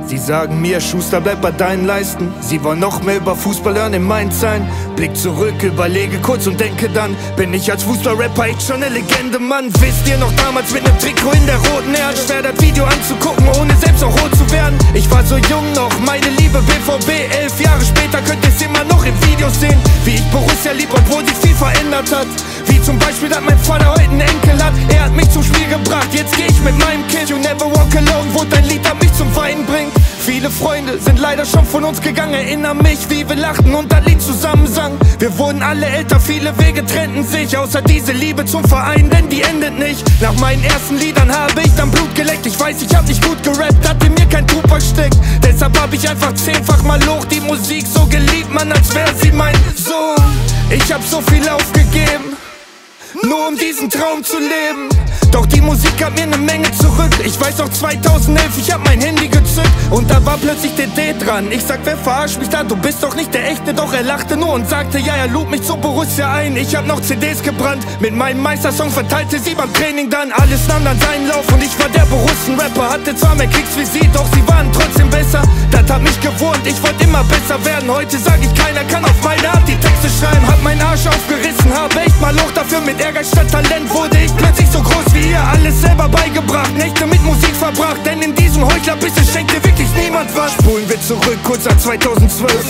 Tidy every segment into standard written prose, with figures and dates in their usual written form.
Sie sagen mir, Schuster, bleib bei deinen Leisten. Sie wollen noch mehr über Fußball hören in Mainz sein. Blick zurück, überlege kurz und denke dann, bin ich als Fußballrapper echt schon eine Legende, Mann. Wisst ihr noch damals mit nem Trikot in der roten Erde? Schwer das Video anzugucken, ohne selbst auch rot zu werden. Ich war so jung noch, meine Liebe BVB. 11 Jahre später könnt ihr's immer noch in Videos sehen, wie ich Borussia lieb, obwohl sich viel verändert hat. Wie zum Beispiel, dass mein Vater heute einen Enkel hat. Er hat mich zum Spiel gebracht, jetzt geh ich mit meinem Kind. You never walk alone, wo dein Lied an mich zum Weinen bringt. Viele Freunde sind leider schon von uns gegangen. Erinnere mich, wie wir lachten und das Lied zusammen sangen. Wir wurden alle älter, viele Wege trennten sich. Außer diese Liebe zum Verein, denn die endet nicht. Nach meinen ersten Liedern habe ich dann Blut geleckt. Ich weiß, ich hab nicht gut gerappt, hatte mir kein Tuch versteckt. Deshalb hab ich einfach 10-fach mal hoch die Musik so geliebt, Mann, als wär sie mein Sohn. Ich hab so viel aufgegeben, nur um diesen Traum zu leben. Doch die Musik gab mir eine Menge zurück. Ich weiß auch 2011, ich hab mein Handy gezückt und da war plötzlich DD dran. Ich sag, wer verarscht mich da? Du bist doch nicht der Echte. Doch er lachte nur und sagte, ja, er lud mich zu Borussia ein. Ich hab noch CDs gebrannt, mit meinem Meistersong verteilte sie beim Training dann. Alles nahm dann seinen Lauf und ich war der Borussen-Rapper. Hatte zwar mehr Klicks wie sie, doch sie waren trotzdem besser. Das hat mich gewohnt, ich wollte immer besser werden. Heute sag ich, keiner kann auf meine Art die Texte schreiben. Hab meinen Arsch aufgerissen, habe echt mal Loch dafür. Mit Ehrgeiz statt Talent wurde ich plötzlich so groß wie ihr. Alles selber beigebracht, Nächte mit Musik verbracht. Denn in diesem Heuchlerbissen schenkt dir wirklich niemand was. Spulen wir zurück, kurz nach 2012.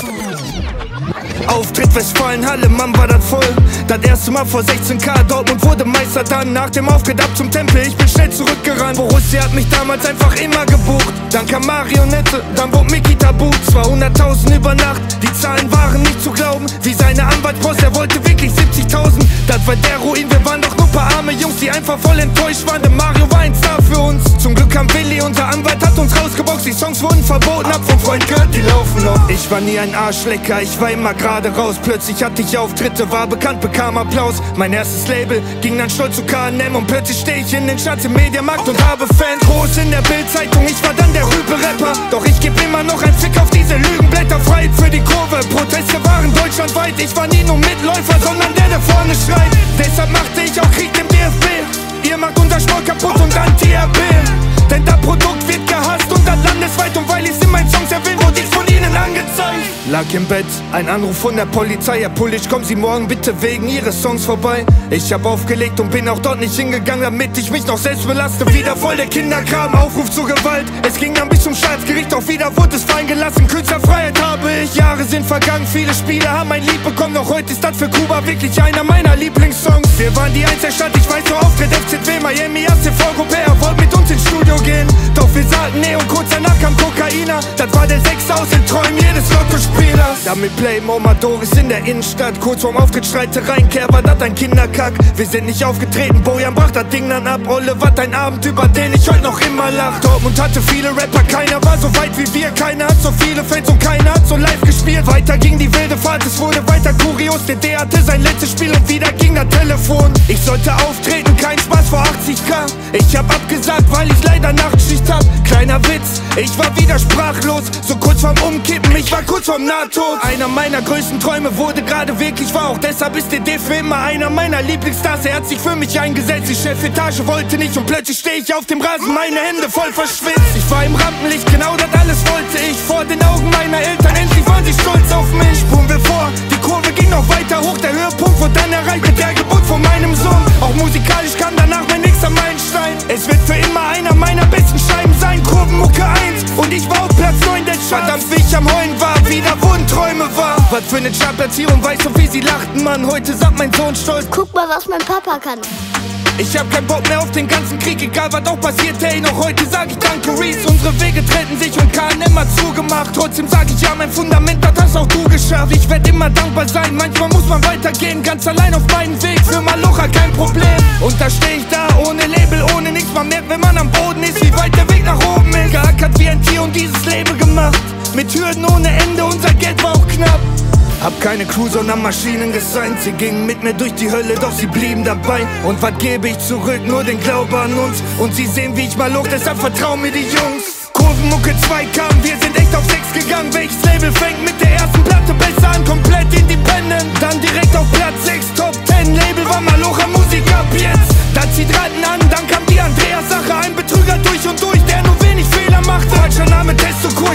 Auftritt Westfalenhalle, Mann, war das voll. Das erste Mal vor 16K, Dortmund wurde Meister dann. Nach dem Auftritt ab zum Tempel, ich bin schnell zurückgerannt. Borussia hat mich damals einfach immer gebucht. Dann kam Marionette, dann wurde Mickey Tabu. 200.000 über Nacht, die Zahlen waren nicht zu glauben. Wie seine Anwaltspost, er wollte wirklich 70.000. Das war der Ruin, wir waren doch nur paar arme Jungs, die einfach voll enttäuscht waren. Denn Mario war ein Star für uns. Zum Glück kam Willi, unser Anwalt hat uns rausgeboxt. Die Songs wurden verboten, hab vom Freund gehört, die laufen noch. Ich war nie ein Arschlecker, ich war immer gerade raus. Plötzlich hatte ich Auftritte, war bekannt, bekam Applaus. Mein erstes Label ging dann stolz zu K&M und plötzlich steh ich in den Schatz im Mediamarkt und habe Fans. Groß in der Bildzeitung, ich war dann der Rüpel-Rapper. Doch ich geb immer noch ein Fick auf diese Lügenblätter. Freiheit für die Kurve, Proteste waren deutschlandweit. Ich war nie nur Mitläufer, sondern der vorne schreit. Deshalb machte ich auch Krieg im DFB. Ihr macht unser Sport kaputt und Anti-RB. Denn das Produkt wird gehasst und das landesweit. Und weil ich's in meinen Songs erwähnt, wurde ich von ihnen angezeigt. Lag im Bett, ein Anruf von der Polizei. Herr Pullisch, kommen Sie morgen bitte wegen Ihres Songs vorbei. Ich hab aufgelegt und bin auch dort nicht hingegangen, damit ich mich noch selbst belaste. Wieder voll der Kinderkram, Aufruf zur Gewalt. Es ging dann bis zum Staatsgericht, doch wieder wurde es fallen gelassen. Künstlerfreiheit habe ich, Jahre sind vergangen. Viele Spiele haben ein Lied bekommen, doch heute ist das für Kuba wirklich einer meiner Lieblingssongs. Wir waren die Einzelstadt, ich weiß nur Auftritt FZW, Miami, ACV, Gruppe, er wollte mit uns ins Studio gehen. Doch wir sagten nee und kurz danach kam Kokainer. Das war der 6 aus den Träumen jedes Lottospielers. Damit Play Doris in der Innenstadt. Kurz vorm Auftritt Streitereien, Kerr war das ein Kinderkack. Wir sind nicht aufgetreten, Bojan brach das Ding dann ab. Olle, wat ein Abend, über den ich heute noch immer lach. Dortmund hatte viele Rapper, keiner war so weit wie wir. Keiner hat so viele Fans und keiner hat so live gespielt. Weiter ging die wilde Fahrt, es wurde weiter kurios. DD hatte sein letztes Spiel und wieder ging das Telefon. Ich sollte auftreten, kein Spaß vor 80k. Ich hab abgesagt, weil ich leider Nachtschicht hab. Kleiner Witz, ich war wieder sprachlos. So kurz vorm Umkippen, ich war kurz vorm Nahtod. Einer meiner größten Träume wurde gerade wirklich wahr. Auch deshalb ist DD für immer einer meiner Lieblingsstars. Er hat sich für mich eingesetzt, die Chefetage wollte nicht. Und plötzlich steh ich auf dem Rasen, meine Hände voll verschwitzt. Ich war im Rampenlicht, genau das alles wollte ich. Vor den Augen meiner Eltern, endlich waren sie stolz auf mich. Spulen wir vor, die Kurve ging noch weiter hoch. Der Höhepunkt wurde dann erreicht mit der Geburt von meinem Sohn. Auch musikalisch kam danach mein nächster Meilenstein. Es wird für immer einer meiner besten Scheiben sein. Kurvenmucke 1 und ich war auf Platz 9 der Charts. Verdammt, wie ich am Heulen war, wieder wurden Träume wahr. Was für eine Chartplatzierung, weißt du, wie sie lachten, Mann. Heute sagt mein Sohn stolz, guck mal, was mein Papa kann. Ich hab keinen Bock mehr auf den ganzen Krieg, egal was auch passiert, hey, noch heute sag ich danke Reese. Unsere Wege trennten sich und K&M hat zugemacht. Trotzdem sag ich ja, mein Fundament, das hast auch du geschafft. Ich werd immer dankbar sein, manchmal muss man weitergehen. Ganz allein auf meinen Weg, für Malocha kein Problem. Und da steh ich da, ohne Label, ohne nichts. Man merkt, wenn man am Boden ist, wie weit der Weg nach oben ist. Geackert wie ein Tier und dieses Label gemacht. Mit Hürden ohne Ende, unser Geld war auch knapp. Hab keine Crew, sondern Maschinen gesigned. Sie gingen mit mir durch die Hölle, doch sie blieben dabei. Und was gebe ich zurück? Nur den Glauben an uns. Und sie sehen, wie ich mal hoch, deshalb vertrauen mir die Jungs. Kurvenmucke 2 kam, wir sind echt auf 6 gegangen. Welches Label fängt mit der ersten Platte besser an? Komplett independent, dann direkt auf Platz 6. Top 10 Label war Malocha Musik ab jetzt. Da zieht Ratten an, dann kam die Andreas-Sache. Ein Betrüger durch und durch, der nur wenig Fehler macht. Falscher Name, Testo-Kur,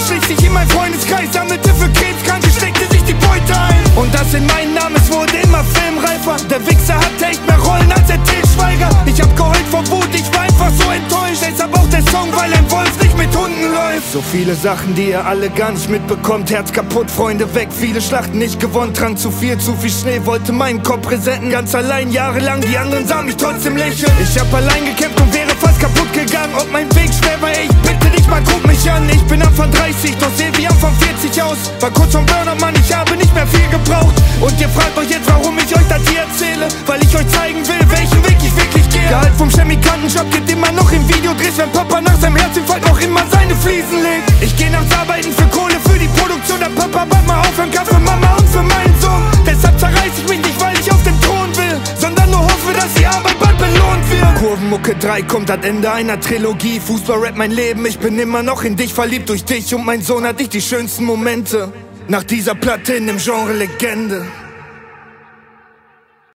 schlich sich in mein Freundeskreis, sammelte für Krebskranke, steckte sich die Beute ein. Und das in meinen Namen, es wurde immer filmreifer. Der Wichser hatte echt mehr Rollen als der Til Schweiger. Ich hab geheult vor Wut, ich war einfach so enttäuscht. Deshalb auch der Song, weil ein Wolf nicht mit Hunden läuft. So viele Sachen, die ihr alle gar nicht mitbekommt. Herz kaputt, Freunde weg, viele Schlachten nicht gewonnen. Trank zu viel Schnee, wollte meinen Kopf resetten. Ganz allein, jahrelang, die anderen sahen mich trotzdem lächeln. Ich hab allein gekämpft und wäre fast kaputt gegangen. Ob mein Weg schwer war, ey, ich bitte dich mal, guck mich an. Ich bin Anfang 30, doch seh wie Anfang 40 aus. War kurz vom Burnout, Mann, ich habe nicht mehr viel gebraucht. Und ihr fragt euch jetzt, warum ich euch das hier erzähle. Weil ich euch zeigen will, welchen Weg ich wirklich gehe. Gehalt vom Chemikantenjob geht immer noch im Videodrehs, wenn Papa nach seinem Herzinfarkt noch immer seine Fliesen legt. Ich geh nachts arbeiten für Kohle, für die Produktion. Der Papa baut mal auf, ein für Mama und für meinen Sohn. Deshalb zerreiß ich mich nicht, weil ich auf dem Thron will, sondern nur hoffe, dass die Arbeit bald belohnt wird. Kurvenmucke 3 kommt das Ende einer Trilogie. Fußball-Rap mein Leben, ich bin immer noch in dich verliebt. Durch dich und mein Sohn hatte ich die schönsten Momente. Nach dieser Platte in dem Genre Legende.